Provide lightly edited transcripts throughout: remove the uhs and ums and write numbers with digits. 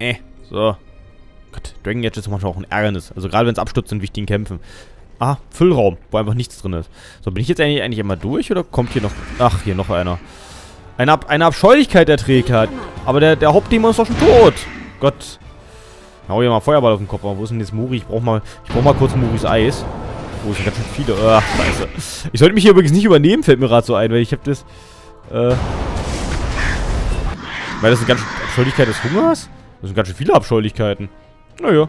So. Gott, Dragon Age ist manchmal auch ein Ärgernis. Also gerade wenn es abstürzt in wichtigen Kämpfen. Ah, Füllraum, wo einfach nichts drin ist. So, bin ich jetzt eigentlich immer durch oder kommt hier noch... Ach, hier noch einer. Eine Abscheulichkeit der Trägheit. Aber der Hauptdämon ist doch schon tot. Gott. Hau hier mal Feuerball auf den Kopf. Aber wo ist denn jetzt Muri? Ich brauch mal kurz Muris Eis. Oh, es sind ganz schön viele. Ach, scheiße. Ich sollte mich hier übrigens nicht übernehmen, fällt mir gerade so ein, weil ich habe das... Weil das eine ganz schön Abscheulichkeit des Hungers? Das sind ganz schön viele Abscheulichkeiten. Naja.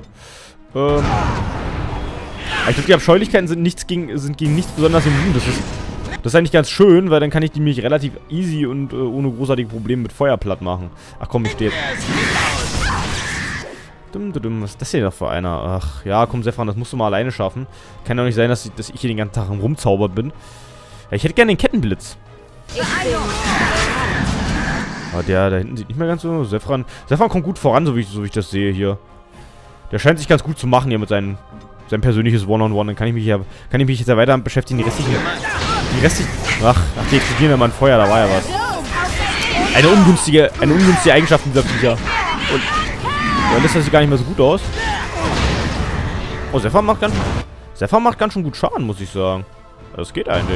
Ich glaube, die Abscheulichkeiten sind gegen nichts besonders immun. Das ist eigentlich ganz schön, weil dann kann ich die mich relativ easy und ohne großartige Probleme mit Feuer platt machen. Ach komm, ich stehe. Was ist das hier noch für einer? Ach, ja, komm, Sephran, das musst du mal alleine schaffen. Kann doch nicht sein, dass ich hier den ganzen Tag rumzaubert bin. Ja, ich hätte gerne den Kettenblitz. Aber der da hinten sieht nicht mehr ganz so. Sephran kommt gut voran, so wie ich das sehe hier. Der scheint sich ganz gut zu machen hier mit sein persönliches One-on-One. Dann kann ich mich jetzt ja weiter beschäftigen. Die restlichen... Ach, die explodieren ja mal ein Feuer, da war ja was. Eine ungünstige Eigenschaft dieser Viecher. Und da lässt das gar nicht mehr so gut aus. Oh, Sephran macht ganz schön gut Schaden, muss ich sagen. Das geht eigentlich.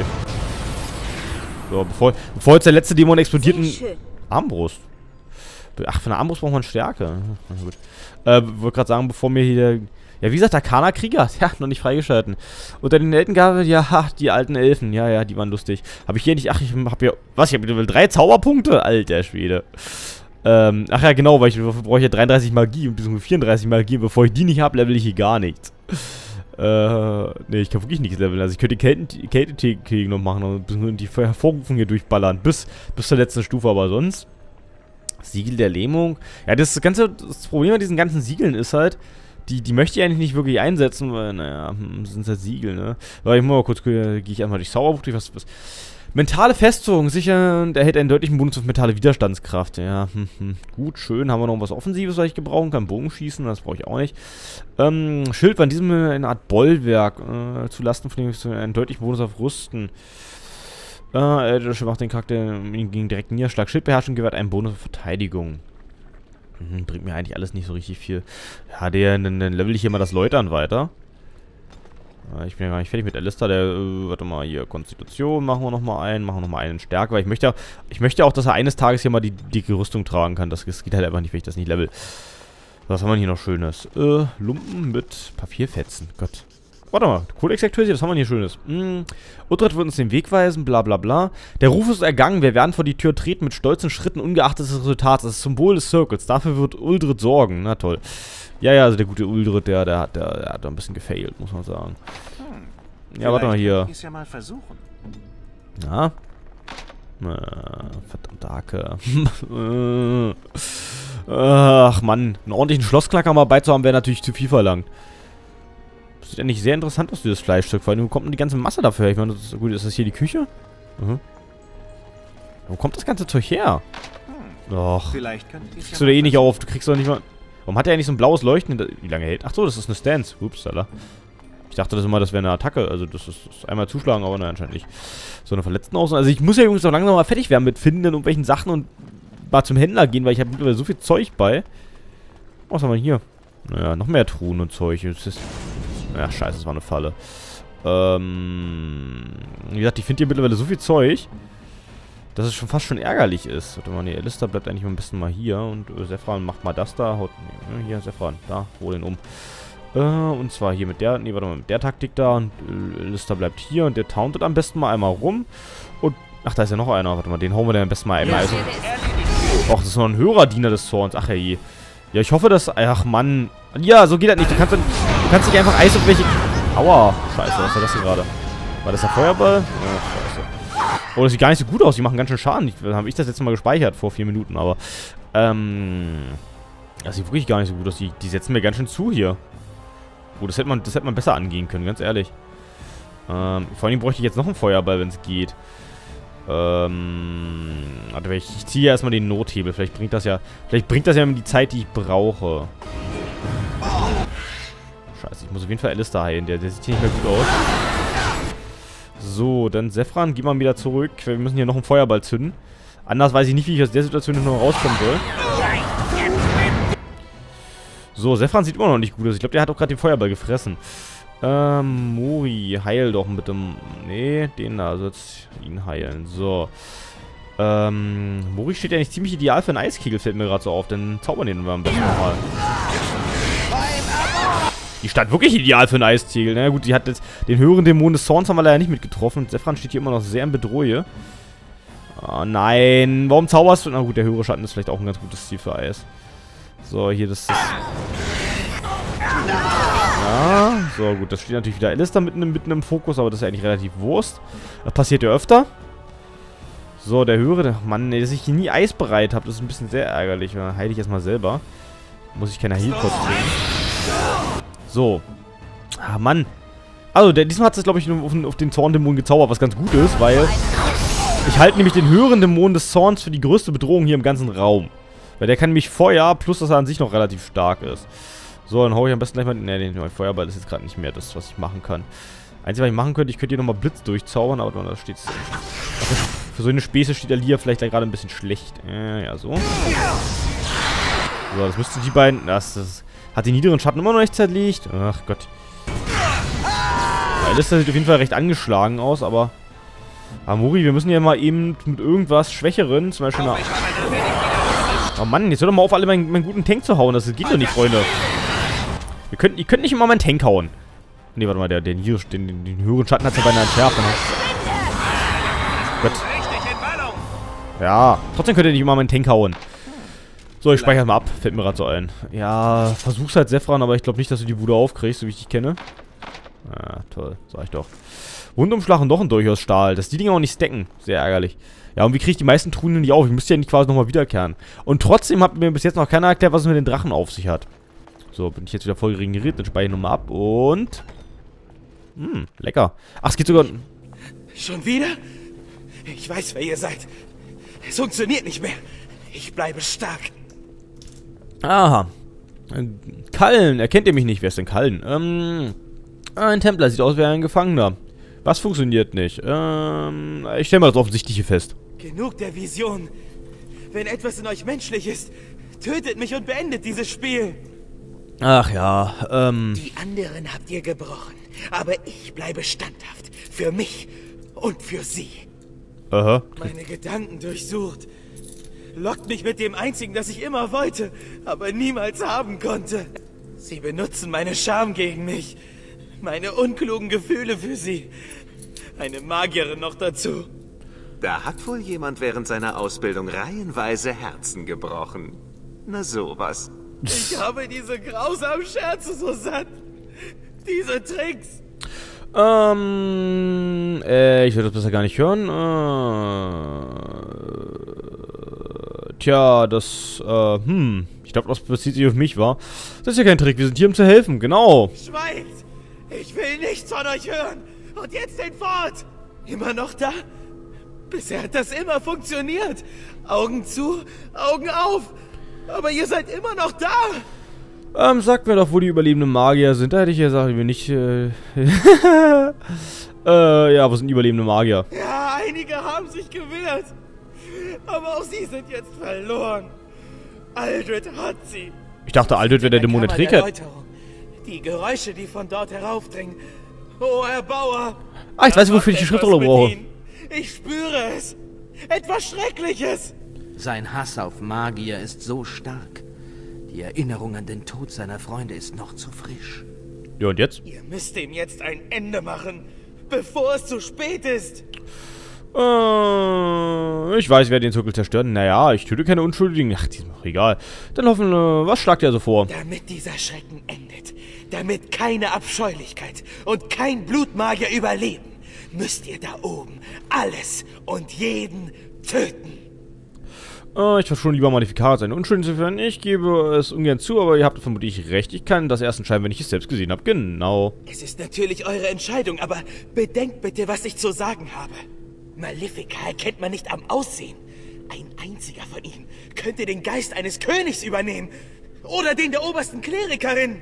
So, bevor jetzt der letzte Dämon explodiert, Armbrust. Ach, von der Armbrust braucht man Stärke. Na gut. Wollte gerade sagen, bevor mir hier... Ja, wie gesagt, Arcana-Krieger. Ja, noch nicht freigeschalten. Unter den Eltengabeln, ja, die alten Elfen. Ja, die waren lustig. Habe ich hier nicht... Ach, ich habe hier... Was? Ich habe Level 3 Zauberpunkte? Alter Schwede. Ach ja, genau, weil dafür brauche ich ja 33 Magie und bzw. 34 Magie. Bevor ich die nicht habe, level ich hier gar nichts. Nee, ich kann wirklich nichts leveln. Also ich könnte die Kälte-Krieg noch machen und die Hervorrufung hier durchballern. Bis zur letzten Stufe, aber sonst... Siegel der Lähmung. Ja, das Problem mit diesen ganzen Siegeln ist halt, die möchte ich eigentlich nicht wirklich einsetzen, weil, naja, sind halt Siegel, ne? Aber ich muss mal kurz, gehe ich einmal durch Zauberbuch durch, was. Mentale Festung, sicher, der erhält einen deutlichen Bonus auf mentale Widerstandskraft, ja, gut, schön, haben wir noch was Offensives, was ich gebrauchen kann, Bogenschießen, das brauche ich auch nicht. Schild war in diesem eine Art Bollwerk, zulasten von dem einen deutlichen Bonus auf Rüsten. Das macht den Charakter gegen direkten Niederschlag. Schildbeherrschung gewährt einen Bonus auf Verteidigung. Bringt mir eigentlich alles nicht so richtig viel. Ja, dann level ich hier mal das Läutern weiter. Ich bin ja gar nicht fertig mit Alistair. Warte mal, hier, Konstitution machen wir nochmal einen Stärke, weil ich möchte auch, dass er eines Tages hier mal die dicke Rüstung tragen kann. Das geht halt einfach nicht, wenn ich das nicht level. Was haben wir hier noch Schönes? Lumpen mit Papierfetzen. Gott. Warte mal, Codex-Aktualisiert, was haben wir hier Schönes? Uhtred wird uns den Weg weisen, bla bla bla. Der Ruf ist ergangen, wir werden vor die Tür treten mit stolzen Schritten, ungeachtet des Resultats. Das ist das Symbol des Circles, dafür wird Uldred sorgen. Na toll. Ja, also der gute Uldred, der hat da ein bisschen gefailt, muss man sagen. Ja, warte mal hier. Ja mal versuchen. Na? Verdammte Hacke. Ach Mann, einen ordentlichen Schlossknacker mal beizuhaben, wäre natürlich zu viel verlangt. Sieht eigentlich sehr interessant aus, dieses Fleischstück. Vor allem, wo kommt denn die ganze Masse dafür? Ich meine, gut, ist das hier die Küche? Wo kommt das ganze Zeug her? Doch. Kriegst du da eh nicht auf. Du kriegst doch nicht mal... Warum hat der eigentlich so ein blaues Leuchten? Wie lange hält? Ach so, das ist eine Stance. Upsala. Ich dachte das immer, das wäre eine Attacke. Also das ist einmal zuschlagen, aber nein, anscheinend nicht. So eine Verletzten aus. Also ich muss ja übrigens auch langsam mal fertig werden mit Finden und irgendwelchen Sachen und mal zum Händler gehen, weil ich habe mittlerweile so viel Zeug bei. Was haben wir hier? Naja, noch mehr Truhen und Zeug. Das ist... Ja, scheiße, das war eine Falle. Wie gesagt, ich finde hier mittlerweile so viel Zeug, dass es schon fast schon ärgerlich ist. Warte mal, nee, Alistair bleibt eigentlich am besten mal hier. Und Sephran macht mal das da. Haut, nee, hier, Sephran, da, hol ihn um. Und zwar hier mit der, nee, warte mal, mit der Taktik da. Und Alistair bleibt hier und der tauntet am besten mal einmal rum. Und, ach, da ist ja noch einer. Warte mal, den hauen wir dann am besten mal einmal. Also, ach, das ist noch ein höherer Diener des Zorns. Ach, hey. Ja, ich hoffe, dass... Ach, Mann. Ja, so geht das nicht. Du kannst nicht einfach Eis auf welche... Aua. Scheiße, was war das hier gerade? War das der Feuerball? Oh, scheiße. Oh, das sieht gar nicht so gut aus. Die machen ganz schön Schaden. Habe ich das jetzt mal gespeichert vor 4 Minuten, aber... das sieht wirklich gar nicht so gut aus. Die setzen mir ganz schön zu hier. Oh, das hätte man besser angehen können, ganz ehrlich. Vor allem bräuchte ich jetzt noch einen Feuerball, wenn es geht. Warte, ich ziehe ja erstmal den Nothebel. Vielleicht bringt das ja die Zeit, die ich brauche. Scheiße, ich muss auf jeden Fall Alistair heilen. Der sieht hier nicht mehr gut aus. So, dann Sephran, geh mal wieder zurück. Wir müssen hier noch einen Feuerball zünden. Anders weiß ich nicht, wie ich aus der Situation noch rauskommen soll. So, Sephran sieht immer noch nicht gut aus. Ich glaube, der hat auch gerade den Feuerball gefressen. Mori, heil doch mit dem... Nee, den da. Also jetzt ihn heilen. So. Mori steht ja nicht ziemlich ideal für einen Eiskegel, fällt mir gerade so auf. Dann zaubern den wir am besten nochmal. Die stand wirklich ideal für einen Eiskegel. Na gut, die hat jetzt den höheren Dämon des Zorns haben wir leider nicht mitgetroffen. Sephran steht hier immer noch sehr in Bedrohung. Oh nein, warum zauberst du? Na gut, der höhere Schatten ist vielleicht auch ein ganz gutes Ziel für Eis. So, hier das ist... Ja, so gut, das steht natürlich wieder Alistair mitten im Fokus, aber das ist ja eigentlich relativ Wurst. Das passiert ja öfter. So, der höhere... Mann, dass ich hier nie Eis bereit habe, das ist ein bisschen sehr ärgerlich. Dann heile ich erstmal selber. Muss ich keine Heilkost trinken. So. Ah, Mann. Also, diesmal hat es, glaube ich, nur auf den Zorndämon gezaubert, was ganz gut ist, weil... Ich halte nämlich den höheren Dämon des Zorns für die größte Bedrohung hier im ganzen Raum. Weil der kann nämlich Feuer, plus dass er an sich noch relativ stark ist. So, dann hau ich am besten gleich mal... Ne, den Feuerball ist jetzt gerade nicht mehr das, was ich machen kann. Einzige, was ich machen könnte, ich könnte hier nochmal Blitz durchzaubern, aber da steht's... Für so eine Späße steht der Lia vielleicht gerade ein bisschen schlecht. Ja, so. So, das müsste die beiden... Das hat die niederen Schatten immer noch nicht zerlegt. Ach Gott. Ja, Alistair sieht auf jeden Fall recht angeschlagen aus, aber... Mori, wir müssen ja mal eben mit irgendwas Schwächeren, zum Beispiel nach... Oh Mann, jetzt hör doch mal auf, alle meinen guten Tank zu hauen. Das geht doch nicht, Freunde. Ihr könnt nicht immer meinen Tank hauen. Ne, warte mal, den höheren Schatten hat es ja beinahe entschärft. Gott. Ja, trotzdem könnt ihr nicht immer meinen Tank hauen. So, ich speichere mal ab. Fällt mir gerade so ein. Ja, versuch's halt, Sephran, aber ich glaube nicht, dass du die Bude aufkriegst, so wie ich dich kenne. Ja, toll. Sag ich doch. Rundumschlag und doch ein durchaus Stahl. Dass die Dinger auch nicht stacken. Sehr ärgerlich. Ja, und wie kriege ich die meisten Truhen nicht auf? Ich müsste ja nicht quasi nochmal wiederkehren. Und trotzdem hat mir bis jetzt noch keiner erklärt, was es mit den Drachen auf sich hat. So, bin ich jetzt wieder voll regeneriert. Dann speichere ich nochmal ab. Und... lecker. Ach, es geht sogar... Schon wieder? Ich weiß, wer ihr seid. Es funktioniert nicht mehr. Ich bleibe stark. Aha. Kallen. Erkennt ihr mich nicht? Wer ist denn Kallen? Ein Templer. Sieht aus wie ein Gefangener. Was funktioniert nicht? Ich stelle mal das Offensichtliche fest. Genug der Vision. Wenn etwas in euch menschlich ist, tötet mich und beendet dieses Spiel. Ach ja, Die anderen habt ihr gebrochen, aber ich bleibe standhaft. Für mich und für sie. Aha. Meine Gedanken durchsucht. Lockt mich mit dem einzigen, das ich immer wollte, aber niemals haben konnte. Sie benutzen meine Scham gegen mich. Meine unklugen Gefühle für sie. Eine Magierin noch dazu. Da hat wohl jemand während seiner Ausbildung reihenweise Herzen gebrochen. Na sowas. Ich habe diese grausamen Scherze so satt. Diese Tricks. Ich würde das besser gar nicht hören. Tja, das, ich glaube, das bezieht sich auf mich, wa? Das ist ja kein Trick, wir sind hier, um zu helfen, genau. Schweigt! Ich will nichts von euch hören! Und jetzt hinfort! Immer noch da? Bisher hat das immer funktioniert. Augen zu, Augen auf. Aber ihr seid immer noch da. Sagt mir doch, wo die überlebenden Magier sind. Da hätte ich ja gesagt, wir nicht, ja, wo sind die überlebenden Magier? Ja, einige haben sich gewehrt. Aber auch sie sind jetzt verloren. Aldred hat sie. Ich dachte, Aldred wäre der Dämon der Träger. Die Geräusche, die von dort heraufdringen. Oh, Erbauer. Ich weiß, wofür ich die Schriftrolle brauche. Ich spüre es. Etwas Schreckliches. Sein Hass auf Magier ist so stark. Die Erinnerung an den Tod seiner Freunde ist noch zu frisch. Ja, und jetzt? Ihr müsst ihm jetzt ein Ende machen, bevor es zu spät ist. Ich weiß, wer den Zirkel zerstört. Naja, ich töte keine Unschuldigen. Ach, die ist mir doch egal. Dann hoffen, was schlagt ihr so vor? Damit dieser Schrecken endet, damit keine Abscheulichkeit und kein Blutmagier überleben, müsst ihr da oben alles und jeden töten. Ich verschone lieber Maleficaria als einen Unschuldigen zu führen. Ich gebe es ungern zu, aber ihr habt vermutlich recht. Ich kann das erst entscheiden, wenn ich es selbst gesehen habe. Genau. Es ist natürlich eure Entscheidung, aber bedenkt bitte, was ich zu sagen habe. Malefica erkennt man nicht am Aussehen. Ein einziger von ihnen könnte den Geist eines Königs übernehmen. Oder den der obersten Klerikerin.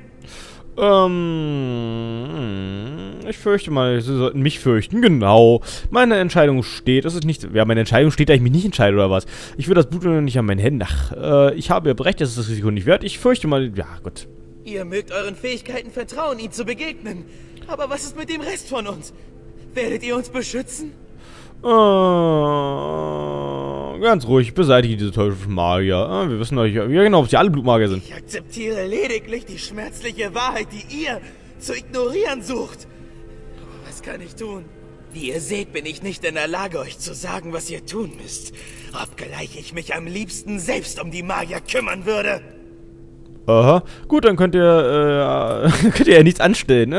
Ich fürchte mal, sie sollten mich fürchten. Genau. Meine Entscheidung steht. Es ist nicht... Ja, meine Entscheidung steht, da ich mich nicht entscheide, oder was? Ich will das Blut nicht an meinen Händen. Ach, ich habe ja recht, das ist das Risiko nicht wert. Ich fürchte mal... Ja, Gott. Ihr mögt euren Fähigkeiten vertrauen, ihm zu begegnen. Aber was ist mit dem Rest von uns? Werdet ihr uns beschützen? Ganz ruhig, beseitige diese teuflischen Magier. Wir wissen euch, ja genau, ob sie alle Blutmagier sind. Ich akzeptiere lediglich die schmerzliche Wahrheit, die ihr zu ignorieren sucht. Was kann ich tun? Wie ihr seht, bin ich nicht in der Lage, euch zu sagen, was ihr tun müsst. Obgleich ich mich am liebsten selbst um die Magier kümmern würde. Aha. Gut, dann könnt ihr ja nichts anstellen.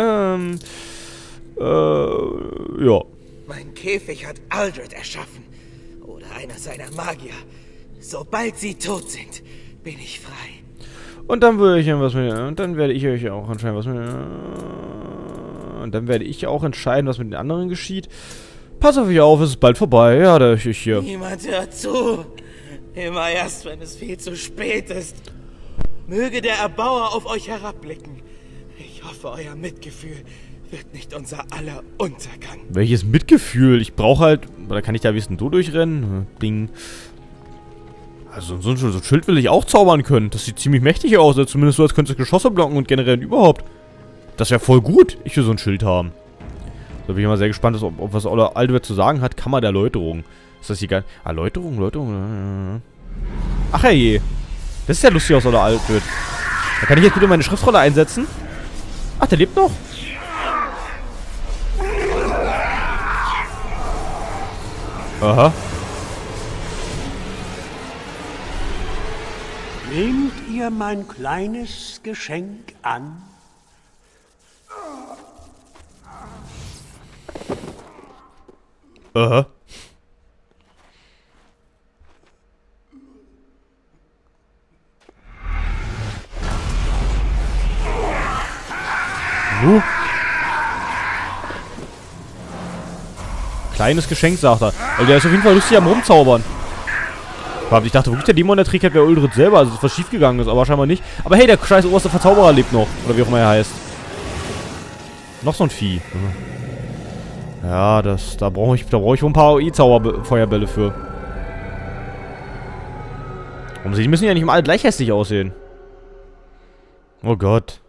Ja. Mein Käfig hat Aldred erschaffen. Oder einer seiner Magier. Sobald sie tot sind, bin ich frei. Und dann würde ich dann werde ich euch auch entscheiden, und dann werde ich auch entscheiden, was mit den anderen geschieht. Pass auf euch auf, es ist bald vorbei. Ja, da ich hier. Niemand hört zu. Immer erst, wenn es viel zu spät ist. Möge der Erbauer auf euch herabblicken. Ich hoffe, euer Mitgefühl wird nicht unser aller Untergang. Welches Mitgefühl? Ich brauche halt... Oder kann ich da wissen, du durchrennen? Ding. Also so ein Schild will ich auch zaubern können. Das sieht ziemlich mächtig aus. Also zumindest so, als könnte es Geschosse blocken und generell überhaupt. Das wäre voll gut. Ich will so ein Schild haben. Da bin ich mal sehr gespannt, ob was Aldred zu sagen hat. Kammer der Erläuterung. Ist das hier geil? Erläuterung? Ach je. Das ist ja lustig aus Aldred. Da kann ich jetzt bitte meine Schriftrolle einsetzen. Ach, der lebt noch. Aha. Nehmt ihr mein kleines Geschenk an? Aha. Kleines Geschenk, sagt er. Also der ist auf jeden Fall lustig am Rumzaubern. Ich dachte wirklich, der Dämon der Trick hat wäre Uldred selber, also dass was schief gegangen ist, aber scheinbar nicht. Aber hey, der scheiß oberste Verzauberer lebt noch. Oder wie auch immer er heißt. Noch so ein Vieh. Ja, da brauche ich wohl ein paar AI-Zauberfeuerbälle für. Warum sie müssen ja nicht immer alle gleich hässlich aussehen. Oh Gott.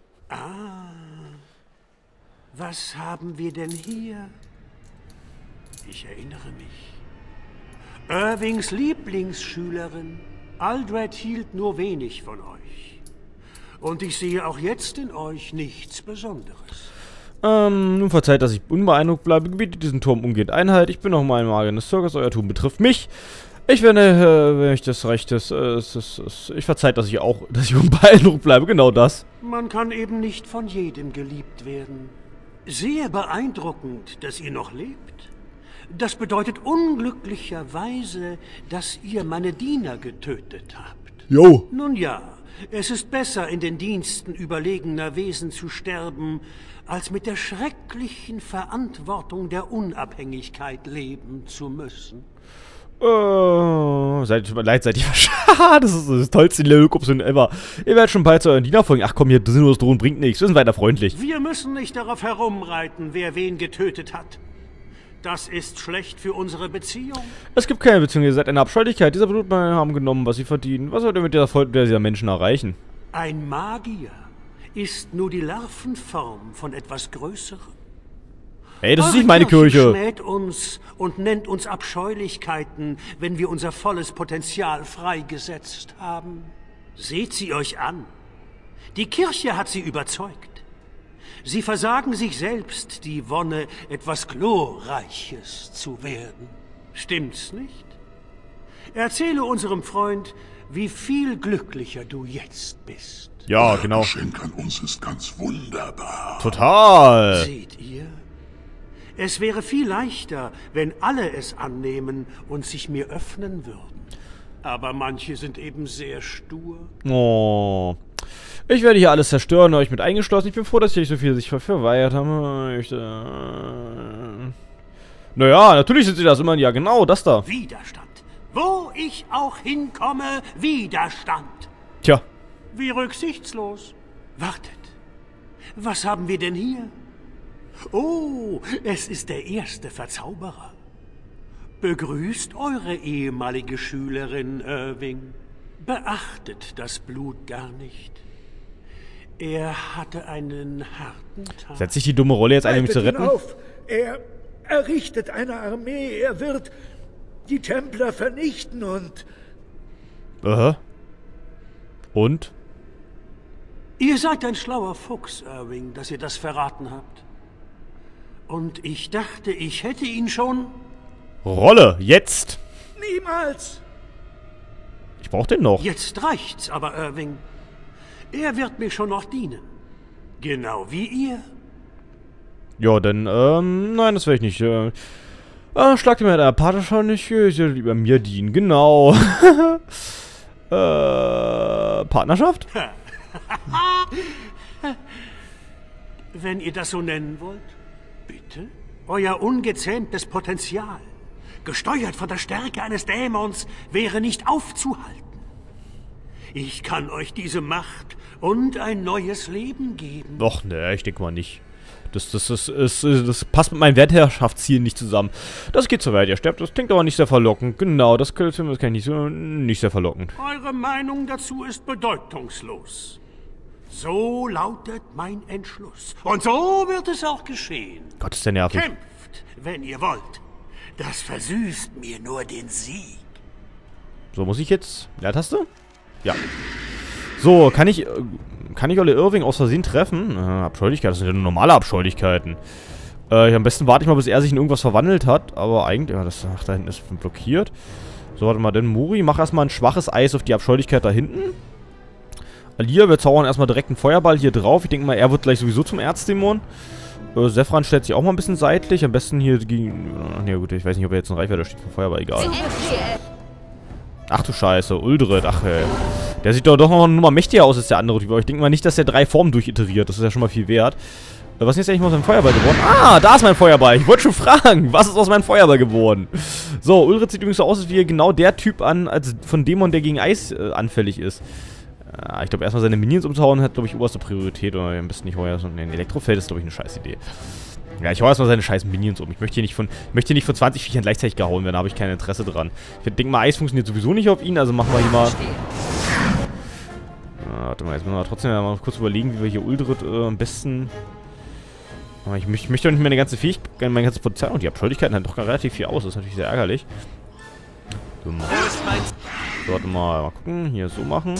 Was haben wir denn hier? Ich erinnere mich. Irvings Lieblingsschülerin. Aldred hielt nur wenig von euch. Und ich sehe auch jetzt in euch nichts Besonderes. Nun verzeiht, dass ich unbeeindruckt bleibe. Gebietet diesen Turm umgehend Einhalt. Ich bin noch mal ein Magier des Circus. Euer Tun betrifft mich. Ich werde, wenn ich das Recht ist, ich verzeiht, dass ich unbeeindruckt bleibe. Genau das. Man kann eben nicht von jedem geliebt werden. Sehr beeindruckend, dass ihr noch lebt. Das bedeutet unglücklicherweise, dass ihr meine Diener getötet habt. Jo. Nun ja, es ist besser, in den Diensten überlegener Wesen zu sterben, als mit der schrecklichen Verantwortung der Unabhängigkeit leben zu müssen. Seid ihr verschade. Das ist das tollste Level-Option ever. Ihr werdet schon bald zu euren Diener folgen. Ach komm, hier, sinnlos drohen bringt nichts. Wir sind weiter freundlich. Wir müssen nicht darauf herumreiten, wer wen getötet hat. Das ist schlecht für unsere Beziehung. Es gibt keine Beziehung, ihr seid eine Abscheulichkeit. Dieser Blutmänner haben genommen, was sie verdienen. Was wollt ihr mit dieser Folge dieser Menschen erreichen? Ein Magier ist nur die Larvenform von etwas Größerem. Ey, das ist nicht meine Kirche. Schmäht uns und nennt uns Abscheulichkeiten, wenn wir unser volles Potenzial freigesetzt haben. Seht sie euch an. Die Kirche hat sie überzeugt. Sie versagen sich selbst die Wonne, etwas Glorreiches zu werden. Stimmt's nicht? Erzähle unserem Freund, wie viel glücklicher du jetzt bist. Ja, genau. Euer Geschenk an uns ist ganz wunderbar. Total. Seht ihr? Es wäre viel leichter, wenn alle es annehmen und sich mir öffnen würden. Aber manche sind eben sehr stur. Oh. Ich werde hier alles zerstören, euch mit eingeschlossen. Ich bin froh, dass hier so viele sich verweigert haben. Naja, natürlich sind sie das immer. Ja, genau, das da. Widerstand. Wo ich auch hinkomme, Widerstand. Tja. Wie rücksichtslos. Wartet. Was haben wir denn hier? Oh, es ist der erste Verzauberer. Begrüßt eure ehemalige Schülerin, Irving. Beachtet das Blut gar nicht. Er hatte einen harten Tag. Setzt sich die dumme Rolle jetzt ein, um mich zu retten? Auf. Er errichtet eine Armee. Er wird die Templer vernichten und... Aha. Und? Ihr seid ein schlauer Fuchs, Irving, dass ihr das verraten habt. Und ich dachte, ich hätte ihn schon... Rolle, jetzt! Niemals! Ich brauch den noch. Jetzt reicht's aber, Irving. Er wird mir schon noch dienen. Genau wie ihr. Ja, dann, nein, das will ich nicht. Schlagt ihr mir der Partnerschaft nicht, ich würde lieber mir dienen, genau. Partnerschaft? Wenn ihr das so nennen wollt, bitte. Euer ungezähmtes Potenzial, gesteuert von der Stärke eines Dämons, wäre nicht aufzuhalten. Ich kann euch diese Macht und ein neues Leben geben. Doch, ne, ich denke mal nicht. Das passt mit meinem Weltherrschaftsziel nicht zusammen. Das geht so weit, ihr sterbt. Das klingt aber nicht sehr verlockend. Genau, das kann ich nicht sehr verlockend. Eure Meinung dazu ist bedeutungslos. So lautet mein Entschluss. Und so wird es auch geschehen. Gott, ist der nervig. Kämpft, wenn ihr wollt. Das versüßt mir nur den Sieg. So, muss ich jetzt... Leertaste? Ja. So, kann ich Olle Irving aus Versehen treffen? Abscheulichkeit, das sind ja nur normale Abscheulichkeiten. Am besten warte ich mal, bis er sich in irgendwas verwandelt hat. Aber eigentlich... Ja, ach, da hinten ist blockiert. So, warte mal, denn Muri, mach erstmal ein schwaches Eis auf die Abscheulichkeit da hinten. Alia, wir zaubern erstmal direkt einen Feuerball hier drauf. Ich denke mal, er wird gleich sowieso zum Erzdämon. Sephran stellt sich auch mal ein bisschen seitlich. Am besten hier gegen... Ach ja gut, ich weiß nicht, ob er jetzt in Reichweite steht vom Feuerball, egal. Ach du Scheiße, Uldred, ach ey. Der sieht doch noch mal mächtiger aus als der andere Typ. Aber ich denke mal nicht, dass der 3 Formen durchiteriert. Das ist ja schon mal viel wert. Was ist jetzt eigentlich mal aus meinem Feuerball geworden? Ah, da ist mein Feuerball. Ich wollte schon fragen, was ist aus meinem Feuerball geworden? So, Uldred sieht übrigens so aus, als wäre genau der Typ als von Dämon, der gegen Eis anfällig ist. Ich glaube, erstmal seine Minions umzuhauen hat, glaube ich, oberste Priorität. Oder am besten nicht heuer. Ein Elektrofeld ist, glaube ich, eine scheiß Idee. Ja, ich hau erstmal seine scheiß Minions um. Ich möchte hier nicht von 20 Viechern gleichzeitig gehauen werden. Da habe ich kein Interesse dran. Ich denke mal, Eis funktioniert sowieso nicht auf ihn. Also machen wir hier mal... Warte mal, jetzt müssen wir trotzdem mal kurz überlegen, wie wir hier Uldred am besten... Aber ich möchte doch nicht meine ganze Fähigkeit, mein ganzes Potenzial. Und die Abschuldigkeiten halten doch relativ viel aus. Das ist natürlich sehr ärgerlich. So, warte mal gucken. Hier so machen.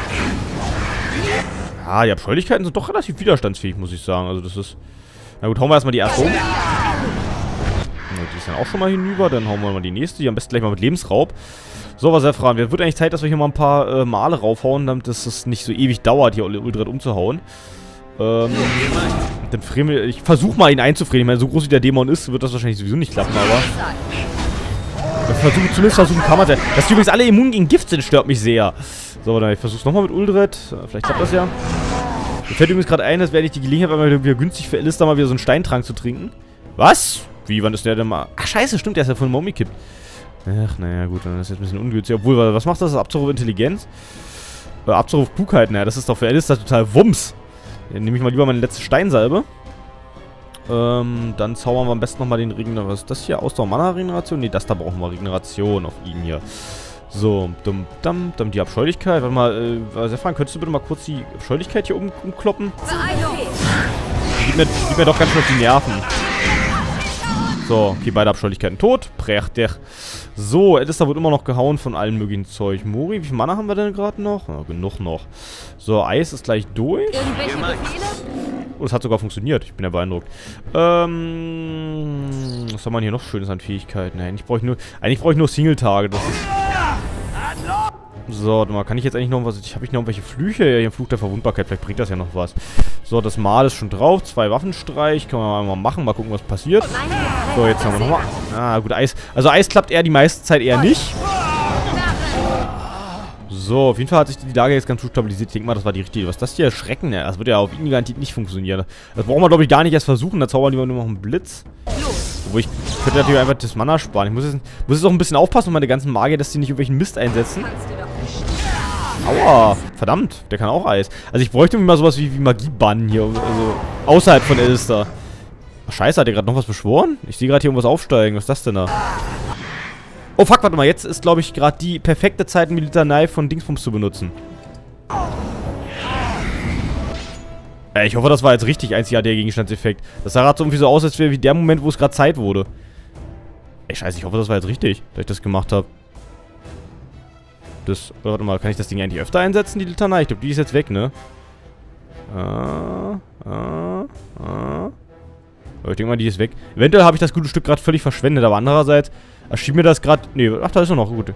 Ja, die Abschuldigkeiten sind doch relativ widerstandsfähig, muss ich sagen. Also das ist... Na gut, hauen wir erstmal die erste um. Die ist dann auch schon mal hinüber. Dann hauen wir mal die nächste. Die am besten gleich mal mit Lebensraub. So, was Sephran. Wird eigentlich Zeit, dass wir hier mal ein paar Male raufhauen, damit es nicht so ewig dauert, hier Uldred umzuhauen. Dann ich versuche mal ihn einzufrieren. Ich meine, so groß wie der Dämon ist, wird das wahrscheinlich sowieso nicht klappen, aber... Zumindest versuchen kann man es ja. Dass die übrigens alle immun gegen Gift sind, stört mich sehr. So, dann ich versuche es nochmal mit Uldred. Vielleicht klappt das ja. Mir fällt übrigens gerade ein, das wäre nicht die Gelegenheit, weil wieder günstig für Alistair mal wieder so einen Steintrank zu trinken. Was? Wie, wann ist der denn mal... Ach, scheiße, stimmt, der ist ja von Mommy kippt. Ach, naja, gut, dann ist jetzt ein bisschen ungünstig. Obwohl, was macht das? Abzuruf Intelligenz? Abzuruf Klugheit, naja, das ist doch für Alistair total Wumms. Dann nehme ich mal lieber meine letzte Steinsalbe. Dann zaubern wir am besten nochmal den Regeneration. Was ist das hier? Ausdauer-Mana-Regeneration? Ne, das da brauchen wir Regeneration auf ihn hier. So, die Abscheulichkeit. Warte mal, Sephran, könntest du bitte mal kurz die Abscheulichkeit hier umkloppen? Gib mir doch ganz schön auf die Nerven. So, okay, beide Abscheulichkeiten tot. Prächtig. So, Alistair wird immer noch gehauen von allen möglichen Zeug. Mori, wie viel Mana haben wir denn gerade noch? Ja, genug noch. So, Eis ist gleich durch. Oh, das hat sogar funktioniert. Ich bin ja beeindruckt. Was haben wir hier noch Schönes an Fähigkeiten? Eigentlich brauche ich nur Single-Tage. Das ist... So, warte mal, kann ich jetzt eigentlich noch was... Habe ich noch irgendwelche Flüche? Ja, hier Fluch der Verwundbarkeit. Vielleicht bringt das ja noch was. So, das Mal ist schon drauf. 2 Waffenstreich. Können wir mal machen. Mal gucken, was passiert. So, jetzt haben wir nochmal... Ah, gut, Eis. Also Eis klappt eher die meiste Zeit eher nicht. So, auf jeden Fall hat sich die Lage jetzt ganz gut stabilisiert. Ich denke mal, das war die richtige. Was ist das hier? Schrecken, ne? Das wird ja auf ihn garantiert nicht funktionieren. Das brauchen wir, glaube ich, gar nicht erst versuchen. Da zaubern wir nur noch einen Blitz. Obwohl, ich könnte natürlich einfach das Mana sparen. Ich muss jetzt auch ein bisschen aufpassen, meine ganzen Magier, dass die nicht irgendwelchen Mist einsetzen. Aua, verdammt, der kann auch Eis. Also ich bräuchte mir mal sowas wie Magiebannen hier, also außerhalb von Alistair. Ach, scheiße, hat der gerade noch was beschworen? Ich sehe gerade hier irgendwas aufsteigen. Was ist das denn da? Oh fuck, warte mal, jetzt ist, glaube ich, gerade die perfekte Zeit, eine Litanei von Dingsbums zu benutzen. Ich hoffe, das war jetzt richtig einzigartiger Gegenstandseffekt. Das sah gerade so irgendwie so aus, als wäre wie der Moment, wo es gerade Zeit wurde. Ey, scheiße, ich hoffe, das war jetzt richtig, dass ich das gemacht habe. Warte mal, kann ich das Ding eigentlich öfter einsetzen, die Litanei? Ich glaube, die ist jetzt weg, ne? Ich denke mal, die ist weg. Eventuell habe ich das gute Stück gerade völlig verschwendet, aber andererseits erschien mir das gerade... Ne, ach, da ist er noch, gut.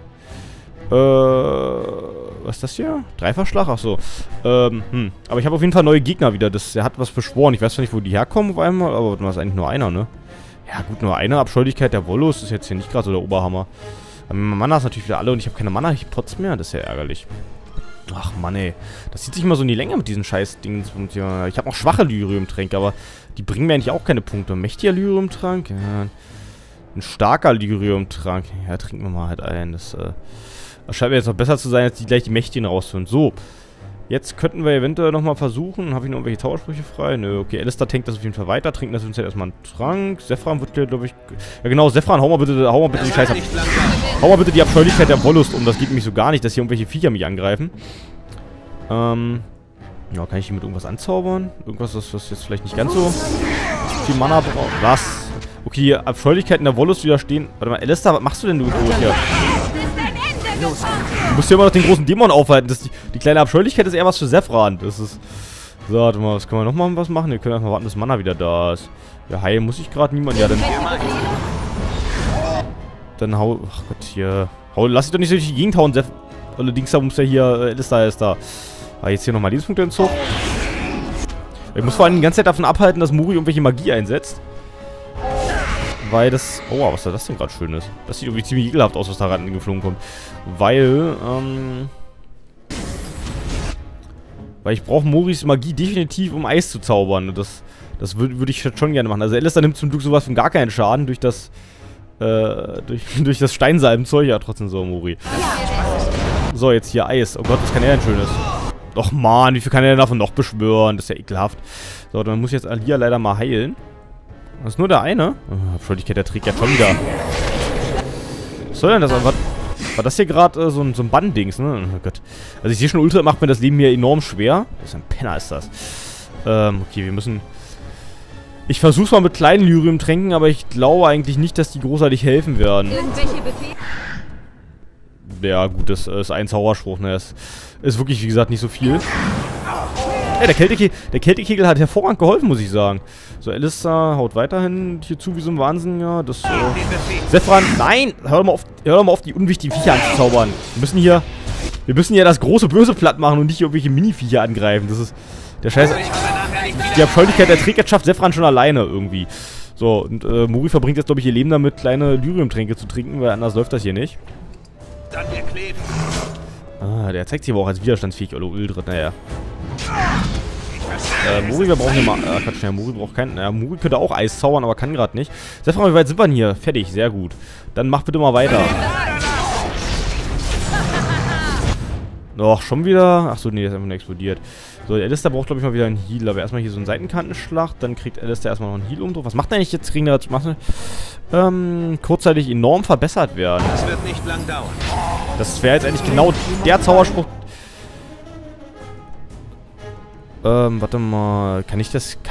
Was ist das hier? Dreiverschlag? Achso. Aber ich habe auf jeden Fall neue Gegner wieder. Der hat was beschworen. Ich weiß zwar nicht, wo die herkommen auf einmal, aber das ist eigentlich nur einer, ne? Ja, gut, nur eine. Abscheulichkeit der Wollus ist jetzt hier nicht gerade so der Oberhammer. Aber meine Mana ist natürlich wieder alle und ich habe keine Mana-Pots mehr. Das ist ja ärgerlich. Ach, Mann, ey. Das zieht sich immer so in die Länge mit diesen Scheiß-Dingen. Ich habe auch schwache Lyrium-Tränke, aber die bringen mir eigentlich auch keine Punkte. Mächtiger Lyrium-Trank? Ja. Ein starker Lyrium-Trank. Ja, trinken wir mal halt ein. Das scheint mir jetzt noch besser zu sein, als die gleich die Mächtigen rausführen. So. Jetzt könnten wir eventuell nochmal versuchen. Habe ich noch irgendwelche Zaubersprüche frei? Nö, okay. Alistair tankt das auf jeden Fall weiter. Trinken das uns jetzt erstmal einen Trank. Sephran wird hier, glaube ich... Ja, genau. Sephran, hau mal bitte die Scheiße ab. Hau mal bitte die Abscheulichkeit der Wollust um. Das geht nämlich so gar nicht, dass hier irgendwelche Viecher mich angreifen. Ja, kann ich hier mit irgendwas anzaubern? Irgendwas, was jetzt vielleicht nicht ganz so viel Mana braucht. Was? Okay, die Abscheulichkeiten der Wollust widerstehen. Warte mal, Alistair, was machst du denn, du hier? Du musst ja immer noch den großen Dämon aufhalten. Die kleine Abscheulichkeit ist eher was für Sephran. Das ist... So, warte mal, was können wir nochmal was machen? Wir können einfach warten, bis Mana wieder da ist. Ja, heilen muss ich gerade niemand. Ja, dann hau... Ach Gott, hier... Lass dich doch nicht so durch die Gegend hauen, Allerdings, da muss ja hier... Alistair ist da. Jetzt hier nochmal Lebenspunkte hinzu. Ich muss vor allem die ganze Zeit davon abhalten, dass Muri irgendwelche Magie einsetzt. Weil das... Oh, was ist das denn gerade Schönes? Das sieht irgendwie ziemlich ekelhaft aus, was da gerade geflogen kommt. Weil ich brauche Moris Magie definitiv, um Eis zu zaubern. Das würde ich schon gerne machen. Also Alistair nimmt zum Glück sowas von gar keinen Schaden durch das... durch das Steinsalbenzeug. Ja, trotzdem so, Mori. So, jetzt hier Eis. Oh Gott, was kann er denn Schönes? Doch, Mann, wie viel kann er denn davon noch beschwören? Das ist ja ekelhaft. So, dann muss ich jetzt Alia leider mal heilen. Das ist nur der eine. Oh, Abschuldigkeit, der trägt ja schon wieder. Was soll denn das? War das hier gerade so ein Bann-Dings, ne? Oh Gott. Also ich sehe schon, Ultra macht mir das Leben hier enorm schwer. Das ist ein Penner, ist das. Okay, wir müssen... Ich versuch's mal mit kleinen Lyrium-Tränken, aber ich glaube eigentlich nicht, dass die großartig helfen werden. Ja, gut, das ist ein Zauberspruch, ne? Das ist wirklich, wie gesagt, nicht so viel. Ja, der Kältekegel hat hervorragend geholfen, muss ich sagen. So, Alistair haut weiterhin hier zu wie so ein Wahnsinn, ja. Das, Sephran, nein! Hör doch mal auf, die unwichtigen Viecher anzuzaubern. Wir müssen hier das große Böse platt machen und nicht irgendwelche Mini-Viecher angreifen. Das ist der Scheiße. Die Abscheulichkeit der Träger schafft Sephran schon alleine irgendwie. So, und Muri verbringt jetzt, glaube ich, ihr Leben damit, kleine Lyrium-Tränke zu trinken, weil anders läuft das hier nicht. Ah, der zeigt sich aber auch als widerstandsfähig, oder Uldrit, naja. Muri, wir brauchen hier mal... Quatsch, ja, Muri braucht keinen... Naja, Muri könnte auch Eis zaubern, aber kann gerade nicht. Sephran, wie weit sind wir denn hier? Fertig, sehr gut. Dann mach bitte mal weiter. Doch, schon wieder... Achso, nee, der ist einfach nur explodiert. So, der Alistair braucht, glaube ich, mal wieder einen Heal. Aber erstmal hier so einen Seitenkantenschlag. Dann kriegt Alistair erstmal noch einen Heal umdruck. Was macht der eigentlich jetzt gegen das Masse? Kurzzeitig enorm verbessert werden. Das wird nicht lang dauern. Das wäre jetzt eigentlich genau der Zauberspruch... warte mal. Kann ich das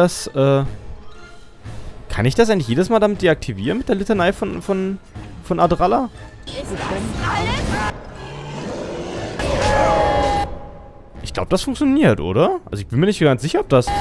eigentlich jedes Mal damit deaktivieren mit der Litanei von Adralla? Ich glaube, das funktioniert, oder? Also ich bin mir nicht ganz sicher, ob das...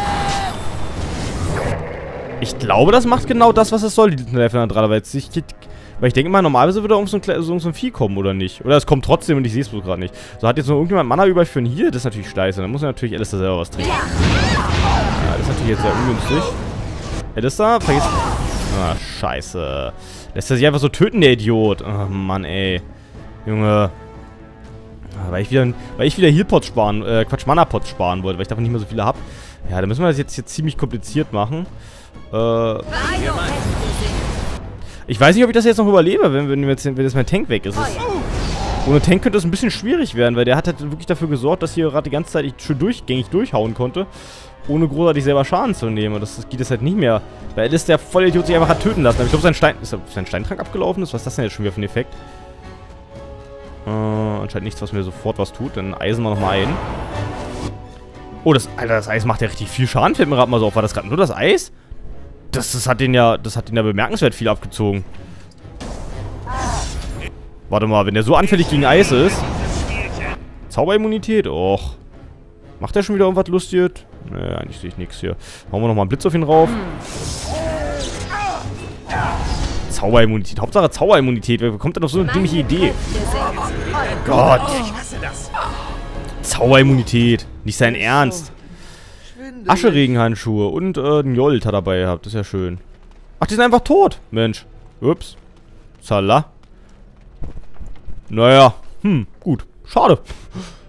Ich glaube, das macht genau das, was es soll, die Litanei von Adralla, weil ich denke mal, normalerweise würde auch so ein Vieh kommen, oder nicht? Oder es kommt trotzdem und ich sehe es bloß gerade nicht. So, hat jetzt noch irgendjemand Mana übrig für einen Heal? Das ist natürlich scheiße. Dann muss er natürlich Alistair selber was trinken. Ja, das ist natürlich jetzt sehr ungünstig. Alistair, vergiss... Ah, scheiße. Lässt er sich einfach so töten, der Idiot. Oh, Mann, ey. Junge. Weil ich wieder Healpots sparen, Mana-Pots sparen wollte, weil ich davon nicht mehr so viele habe. Ja, dann müssen wir das jetzt hier ziemlich kompliziert machen. Ich weiß nicht, ob ich das jetzt noch überlebe, wenn jetzt mein Tank weg ist. Ohne Tank könnte es ein bisschen schwierig werden, weil der hat halt wirklich dafür gesorgt, dass hier gerade die ganze Zeit ich schön durchgängig durchhauen konnte, ohne großartig selber Schaden zu nehmen. Und das geht jetzt halt nicht mehr. Weil ist der Vollidiot sich einfach hat töten lassen. Aber ich glaube, sein Steintrank abgelaufen ist. Was ist das denn jetzt schon wieder für ein Effekt? Anscheinend nichts, was mir sofort was tut. Dann eisen wir nochmal ein. Oh, Alter, das Eis macht ja richtig viel Schaden, fällt mir gerade mal so auf. War das gerade nur das Eis? Das hat den ja bemerkenswert viel abgezogen. Warte mal, wenn der so anfällig gegen Eis ist. Zauberimmunität? Och. Macht der schon wieder irgendwas Lustiges? Nee, eigentlich sehe ich nichts hier. Hauen wir nochmal einen Blitz auf ihn rauf. Zauberimmunität. Hauptsache Zauberimmunität. Wer kommt denn auf so eine dämliche Idee? Gott. Zauberimmunität. Nicht sein Ernst. Asche-Regenhandschuhe und einen Jolt hat er dabei gehabt. Das ist ja schön. Ach, die sind einfach tot. Mensch. Ups. Salah. Naja. Gut. Schade.